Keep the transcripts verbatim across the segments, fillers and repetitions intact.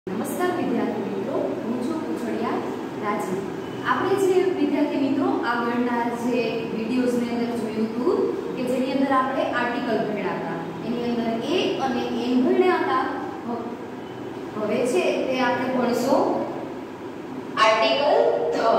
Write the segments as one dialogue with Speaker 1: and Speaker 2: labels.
Speaker 1: નમસ્કાર વિદ્યાર્થી મિત્રો, હું છું પૂછડિયા રાજી। આપણે જે વિદ્યાર્થી મિત્રો આગળના જે વિડિયોઝની અંદર જોયું હતું કે જેની અંદર આપણે આર્ટિકલ ભણ્યા હતા, એની અંદર એ અને એન ભણ્યા હતા। હવે છે તે આપણે ભણશું આર્ટિકલ ધ।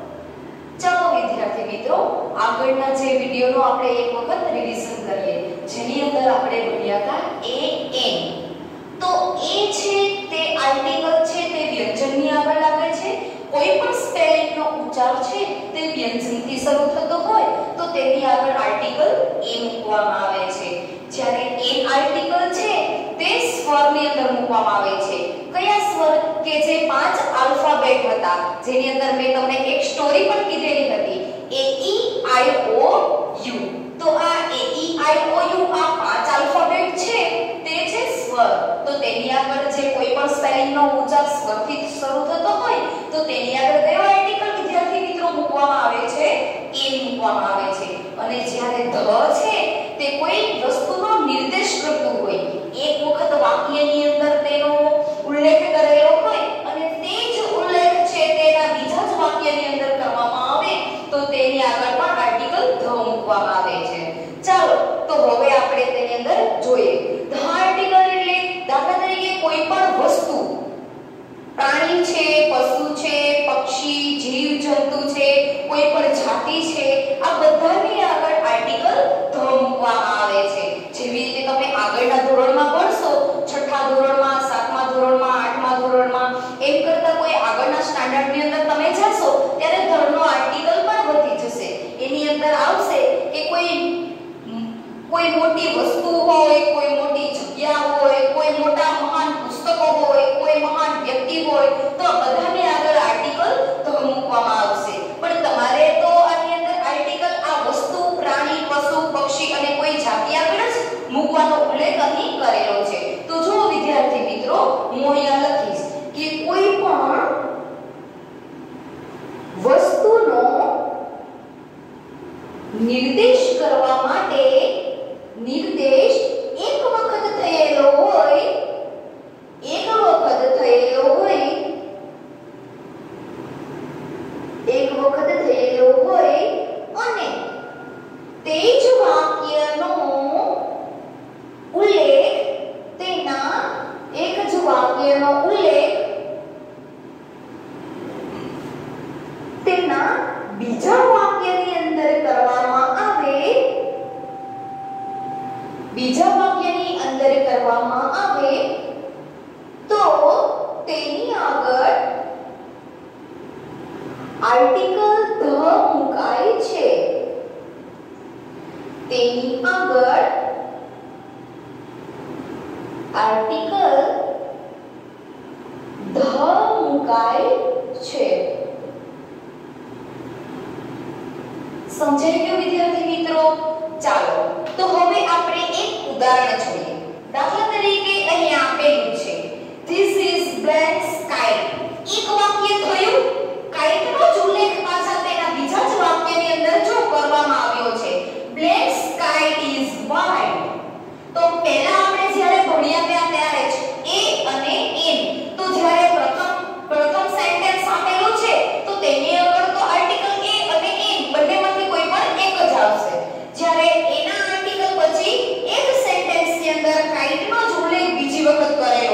Speaker 1: ચાલો વિદ્યાર્થી મિત્રો, આગળના જે વિડિયોનો આપણે એક વખત રિવિઝન કરીએ, જેની અંદર આપણે ભણ્યા હતા એ એન। તો એ છે તે આર્ટિકલ છે તે વ્યંજનની આગળ લાગે છે। કોઈ પણ સ્પેલિંગનો ઉચ્ચાર છે તે વ્યંજનથી શરૂ થતો હોય તો તેની આગળ આર્ટિકલ એ મૂકવામાં આવે છે। જ્યારે એન આર્ટિકલ છે તે સ્વરની અંદર મૂકવામાં આવે છે। કયા સ્વર? કે જે પાંચ આલ્ફાબેટ હતા, જેની અંદર મેં તમને એક સ્ટોરી પણ કીધેલી હતી, એ ઈ આઈ ઓ યુ। તો આ એ ઈ આઈ ઓ યુ આ પાંચ આલ્ફાબેટ છે તે છે સ્વર। તો તેની આગળ જે કોઈ પણ સ્પેલિંગનો ઉચ્ચાર સ્વરથી શરૂ થતો હોય તો તેની આગળ કયો આર્ટિકલ વિદ્યાર્થી મિત્રો મૂકવામાં આવે છે? એ મૂકવામાં આવે છે। અને જ્યારે ધ છે તે કોઈ વસ્તુનો નિર્દેશ કરતું હોય, એક વખત વાક્યની અંદર તેનો ઉલ્લેખ કરેલો હોય અને તે જ ઉલ્લેખ છે તેના બીજા જ વાક્યની અંદર કરવામાં આવે તો તેની આગળ પણ આર્ટિકલ ધ મૂકવામાં આવે છે। ચાલો તો હવે આપણે તેની અંદર જોઈએ। ધ આર્ટિકલ એટલે દાખલા તરીકે કોઈ પણ વસ્તુ, પ્રાણી છે, પશુ છે, પક્ષી, જીવ જંતુ છે, કોઈ પણ જાતિ છે, આ બધાની આગળ આર્ટિકલ ધ મૂકવામાં આવે છે। જેવી રીતે તમે આગળના ધોરણમાં ભણશો, છઠ્ઠા ધોરણમાં, સાતમા ધોરણમાં, આઠમા ધોરણમાં, એમ કરતા કોઈ આગળના સ્ટાન્ડર્ડની અંદર તમે જશો ત્યારે ધનો આર્ટિકલ પણ વધી જશે। એની અંદર આવશે કે કોઈ કોઈ મોટી વસ્તુ હોય, કોઈ મોટી જગ્યા હોય, કોઈ મોટા મહાન પુસ્તકો હોય, કોઈ મહાન વ્યક્તિ હોય, તો બધાની આગળ આર્ટિકલ ધ મૂકવામાં આવશે। પણ તમારે તો આની અંદર આર્ટિકલ આ વસ્તુ, પ્રાણી, પશુ, પક્ષી અને કોઈ જાતિ આગળ જ મૂકવાનો ઉલ્લેખ અહીં કરેલો છે। તો જો વિદ્યાર્થી મિત્રો, હું અહીંયા લખીશ કે કોઈ પણ વસ્તુનો નિર્દેશ કરવા માટે નિર્દેશ એક વખત થયેલો હોય, એક વખત થયેલો હોય, એક વખત થયેલો હોય અને તે જ વાક્યનો ઉલ્લેખ તેના એક જ વાક્યનો ઉલ્લેખ તેના બીજા વાક્યની અંદર કરવામાં આવે, બીજા વાક્યની અંદર કરવામાં આવે તો તેની આગળ આર્ટિકલ ધ મુકાય છે। તેની આગળ આર્ટિકલ ધ મુકાય છે। સમજાઈ ગયું વિદ્યાર્થી મિત્રો? ચાલો તો હવે આપણે એક ઉદાહરણ જોઈએ। દાખલા તરીકે અહીં આપેલું છે ધીસ ઇઝ બ્લેક સ્કાય। એક વાક્ય થયું, કાઇટનો જ ઉલ્લેખ પાછા તેના બીજા જ વાક્યની અંદર જો કરવામાં આવ્યો છે, બ્લેક સ્કાય ઇઝ વ્હાઇટ। તો પહેલા આપણે જ્યારે ભણ્યા હતા ત્યારે જ એ અને એન, તો જ્યારે પ્રથમ પ્રથમ સેન્ટેન્સ આપેલું છે તો તેની આગળ તો આર્ટિકલ એ અને એન બંનેમાંથી કોઈ પણ એક જ આવશે। જ્યારે એના આર્ટિકલ પછી એક સેન્ટેન્સની અંદર કાઇટનો જ ઉલ્લેખ બીજી વખત કરેલો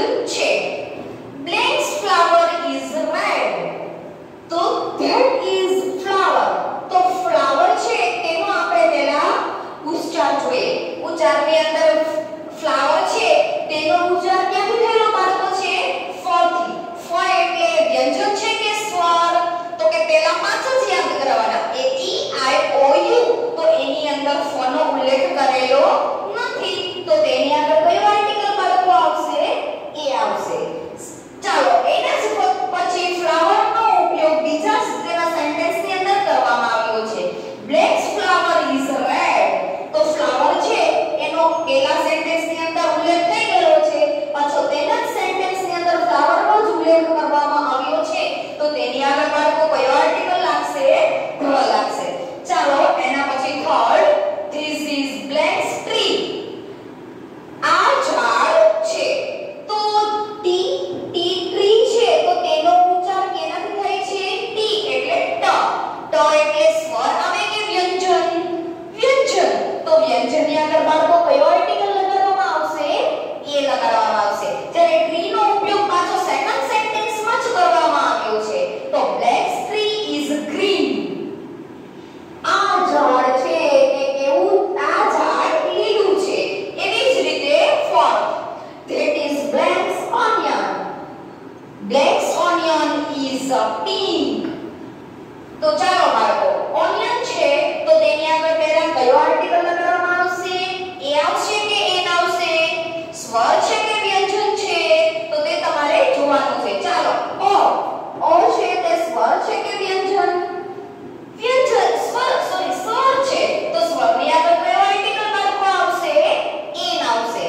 Speaker 2: છે. Blank's flower is red. તો that is flower. તો flower છે તેનો આપણે પહેલા ઉચ્ચાર જોઈએ. ઉચ્ચારની અંદર flower છે તેનો ઉચ્ચાર ક્યાંથી થયેલો બાળકો છે? ફ થી. ફ એટલે વ્યંજન છે કે સ્વર? તો કે પહેલા પાંચ જ યાદ કરવાના. A E I O U. તો એની અંદર ફ નો ઉલ્લેખ કરેલો નથી. તો તેની આગળ કયો આર્ટિકલ બાળકો આવશે? એ આવશે. ચાલો એના જ પછી ફ્લાવર નો ઉપયોગ બીજા તેના સેન્ટેન્સ ની અંદર કરવામાં આવ્યો છે. Black's flower is red. તો ફ્લાવર છે એનો પહેલા સેન્ટેન્સ ની અંદર ઉલ્લેખ થઈ ગયો છે. પાછો તેના જ સેન્ટેન્સ ની અંદર ફ્લાવર નો જ ઉલ્લેખ કરવામાં આવ્યો છે. તો તેની આગળ બાળકો કયો આર્ટિકલ લાગશે? ધ લાગશે. ચાલો એના પછી third, this is Black's tree. આ ઝાડ છે. તો ટી ટી ટ્રી છે તો તેનો ઉચ્ચાર કેનાથી થાય છે? ટી એટલે ટ. ટ એટલે સ્વર આવે કે વ્યંજન? વ્યંજન. તો વ્યંજનની આગળ બાળકો કયો આર્ટિકલ લગાડવામાં આવશે? એ લગાડવામાં આવશે. જ્યારે ટ્રી નો ઉપયોગ પાછો સેકન્ડ સેન્ટેન્સમાં જ કરવામાં આવ્યો છે. તો Black's tree is green. આ ઝાડ છે કે કેવું? આ ઝાડ લીલું છે. એવી જ રીતે fourth, that is Black's onion. Black's onion is a pink. તો ચાલો બાળકો ઓનિયન છે તો તેની આગળ પહેલા કયો આર્ટિકલ લગાડવામાં આવશે? એ આવશે કે એન આવશે? સ્વર છે કે વ્યંજન છે? તો તે તમારે જોવાનું છે. ચાલો ઓ ઓ છે તે સ્વર છે કે વ્યંજન? વ્યંજન. સ્વર સોરી સ્વર છે. તો સ્વરની આગળ કયો આર્ટિકલ બાળકો આવશે? એન આવશે.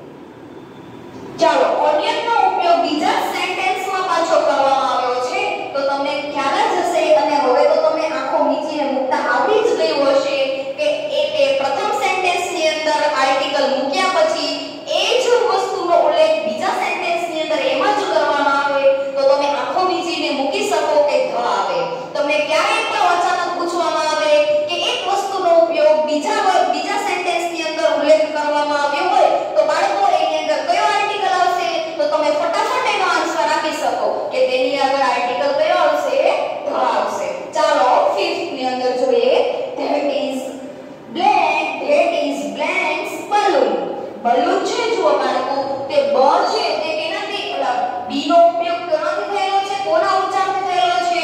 Speaker 2: ચાલો ઓનિયન નો ઉપયોગ બીજા સેન્ટેન્સમાં પાછો કરવામાં આવ્યો છે. તો તમને ખ્યાલ જ હશે અને હવે તો તમને આંખો મીચીને મૂકતા આવડી જ ગયું હશે કે એ તે પ્રથમ સેન્ટેન્સની અંદર આર્ટિકલ મૂક્યા પછી એ જ વસ્તુનો ઉલ્લેખ બીજા સેન્ટેન્સની અંદર એમાં જ કરવામાં આવે તો તમે આંખો મીચીને મૂકી શકો કે ધ આવે. તમને ક્યારેય પણ અચાનક પૂછવામાં આવે કે એક વસ્તુનો ઉપયોગ બીજા બીજા સેન્ટેન્સની અંદર ઉલ્લેખ કરવામાં આવ્યો હોય તો બાળકો એની અંદર કયો આર્ટિકલ આવશે? તો તમે ફટાફટ એનો આન્સર આપી શકો કે તેની આગળ આર્ટિકલ કયો આવશે? ધ આવશે. ચાલો ફિફ્થ ની અંદર જોઈએ. that is black. that is Black's balloon. balloon છે જુઓ બાળકો તે બ છે તે કેનાથી બી નો ઉપયોગ કેનાથી થયેલો છે? કોના ઉચ્ચારથી થયેલો છે?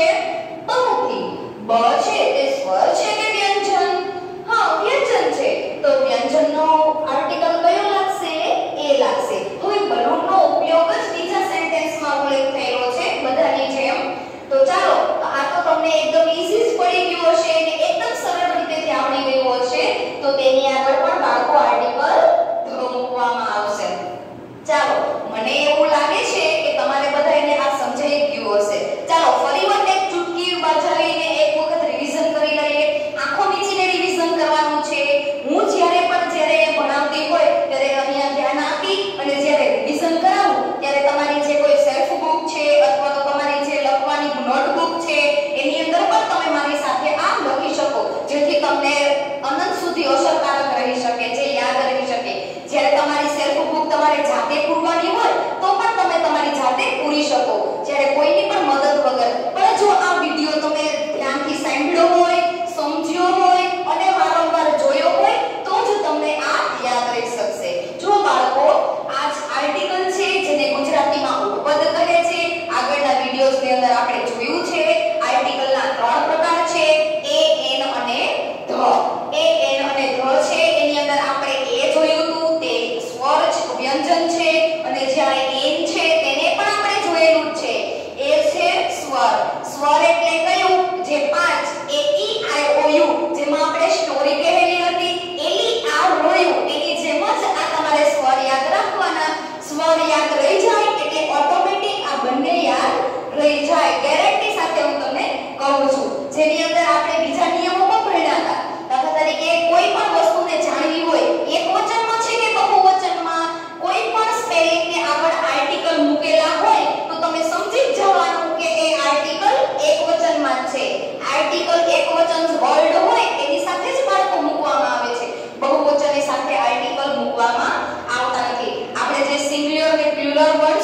Speaker 2: બહુથી. બ છે તે સ્વર છે કે વ્યંજન? હા વ્યંજન છે. તો વ્યંજનનો આર્ટિકલ કયો લાગશે? એ લાગશે. હવે બલૂનનો ઉપયોગ જ બીજા સેન્ટેન્સમાં ઉલ્લેખ થયેલો છે બધાની જેમ. તો ચાલો આ તો તમને એકદમ ઈઝી જ પડી ગયું હશે અને એકદમ સરળ રીતે આવડી ગયું હશે. તો તેની આગળ પણ બાળકો આર્ટિકલ ધ મૂકવામાં આવશે. ચાલો મને એવું લાગે છે કે તમારે બધાને આ સમજાઈ ગયું હશે. ચાલો ફરી વખત એક ચૂટકી બજાવીને એક વખત રિવિઝન કરી લઈએ. આંખો મીચીને રિવિઝન કરવાનું છે. હું જ્યારે પણ જ્યારે ભણાવતી હોય ત્યારે અહીંયા ધ્યાન આપી અને જ્યારે રિવિઝન કરાવું ત્યારે તમારી જે કોઈ સેલ્ફ બુક છે અથવા તો તમારી જે લખવાની નોટબુક છે એની અંદર પણ તમે મારી સાથે આમ લખી શકો જેથી તમને અનંત સુધી અસરકારક રહી શકે છે, યાદ રહી શકે. જ્યારે તમારી સેલ્ફ બુક તમારે જાતે પૂરવાની હોય તો પણ તમે તમારી જાતે પૂરી શકો જ્યારે કોઈની પણ મદદ વગર. પણ જો આ વિડિયો તમે ધ્યાનથી સાંભળ્યો હોય, સમજ્યો હોય અને વારંવાર જોયો હોય તો જ તમને આ યાદ રહી શકશે. જો બાળકો આ જ આર્ટિકલ છે જેને ગુજરાતીમાં ઉપપદ કહે છે. આગળના વિડિયોઝની અંદર આપણે જોયું છે આર્ટિકલના ત્રણ પ્રકાર છે એ, એન અને ધ. એ, એન અને ધ છે એની અંદર આપણે એ જોયું હતું તે સ્વર વ્યંજન છે અને જ્યારે એન છે તેને પણ આપણે જોયેલું જ છે. એ છે સ્વર. સ્વર એટલે કયું? જે પાંચ એ ઈ આઈ ઓ યુ જેમાં આપણે સ્ટોરી કહેલી હતી એલી આ રોયું એની જેમ જ આ તમારે સ્વર યાદ રાખવાના. સ્વર યાદ રહી જાય એટલે ઓટોમેટિક આ બંને યાદ રહી જાય. ગેરંટી સાથે હું તમને કહું છું. જેની અંદર આપણે બીજા નિયમો પણ ભણ્યા હતા. દાખલા તરીકે કોઈ પણ વસ્તુને જાણવી હોય એક વચનમાં છે કે બહુવચનમાં કોઈ પણ સ્પેલિંગ ને આગળ આર્ટિકલ મૂકેલા હોય તો તમે સમજી જ જવાનું કે એ આર્ટિકલ એકવચનમાં જ છે. આર્ટિકલ એકવચન વર્ડ હોય એની સાથે જ બાળકો મૂકવામાં આવે છે. બહુવચનની સાથે આર્ટિકલ મૂકવામાં આવતા નથી. આપણે જે સિંગ્યુલર ને પ્લુરલ વર્ડ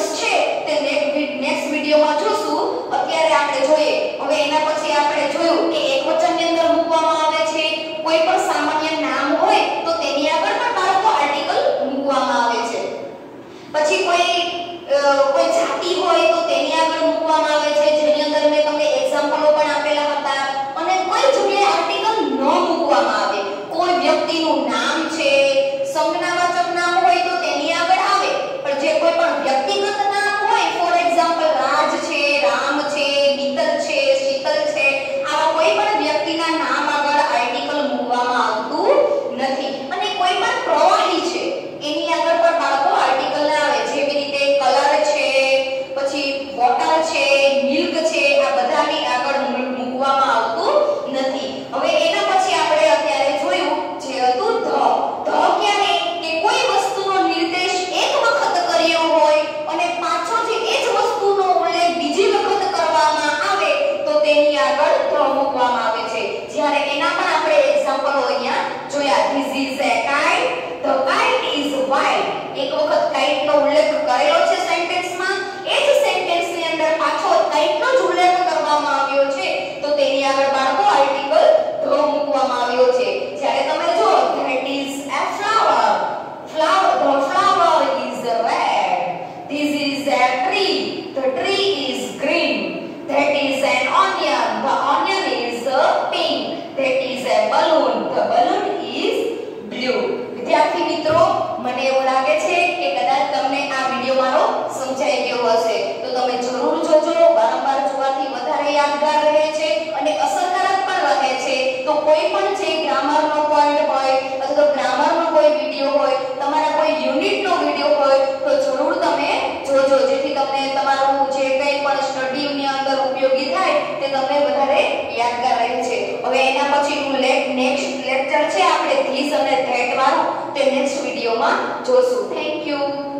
Speaker 2: જોઈએ. હવે એના પછી આપણે જોયું કે એકવચનની અંદર મૂકવામાં આવે છે. કોઈ પણ સામાન્ય નામ હોય તો તેની આગળ પણ બાળકો આર્ટિકલ મૂકવામાં આવે છે. પછી કોઈ કોઈ જાતિ હોય તો તેની આગળ મૂકવામાં આવે છે, જેની અંદર મેં તમને એક્ઝામ્પલો પણ આપેલા હતા. અને કોઈ જગ્યાએ આર્ટિકલ ન મૂકવામાં આવે. કોઈ વ્યક્તિનું નામ છે, સંજ્ઞાવાચક નામ હોય તો તેની આગળ આવે. પણ જે કોઈ પણ વ્યક્તિગત નામ હોય, ફોર એક્ઝામ્પલ રાજ છે, રામ છે, મિત્તલ છે, શીતલ છે, આવા કોઈ પણ વ્યક્તિના નામ આગળ આર્ટિકલ મૂકવામાં આવતું નથી. અને કોઈ પણ પ્રવાહી છે એની આગળ પણ બાળકો આર્ટિકલ ના આવે. જેવી રીતે કલર છે, પછી વોટર છે, મિલ્ક છે, આ બધાની આગળ મૂકવામાં આવતું નથી. હવે એના પછી આપણે અત્યારે જોયું જે હતું ધ. ધ ક્યારે કે કોઈ વસ્તુનો નિર્દેશ એક વખત કર્યો હોય અને પાછો જે એ જ વસ્તુનો ઉલ્લેખ બીજી વખત કરવામાં આવે તો તેની આગળ ધ મૂકવામાં આવે છે. જ્યારે એના પણ આપણે એક્ઝામ્પલો અહીંયા જોયા. This is a kite. The kite is white. એક વખત kite નો ઉલ્લેખ કરેલો છે સેન્ટેન્સમાં, એ જ સેન્ટેન્સની અંદર પાછો kite નો જ ઉલ્લેખ કરવામાં આવ્યો છે તો તેની આગળ બાળકો આર્ટિકલ ધ મૂકવામાં આવ્યો છે. જ્યારે તમે જો that is a flower. Flower, the flower is red. This is a tree. The tree is green. That is an onion. The onion is pink. That is a balloon. The balloon is blue. વિદ્યાર્થી મિત્રો, મને એવું લાગે છે કે કદાચ તમને આ વિડિયો મારો સમજાઈ ગયો હશે. તો તમે જરૂર જોજો. વારંવાર જોવાથી વધારે યાદગાર રહે છે અને અસરકારક પણ રહે છે. તો કોઈ પણ જે ગ્રામરનો પોઈન્ટ હોય અથવા તો ગ્રામરનો કોઈ વિડિયો હોય, તમારા કોઈ યુનિટનો વિડિયો હોય તો જરૂર તમે જોજો, જેથી તમને તમારું જે કંઈ પણ સ્ટડીની અંદર ઉપયોગી થાય તે તમને વધારે યાદગાર રહે છે. હવે એના પછીનું નેક્સ્ટ લેક્ચર છે આપણે ધીસ અને ધેટ વાળું, તે નેક્સ્ટ વિડિયોમાં જોશું. Thank you.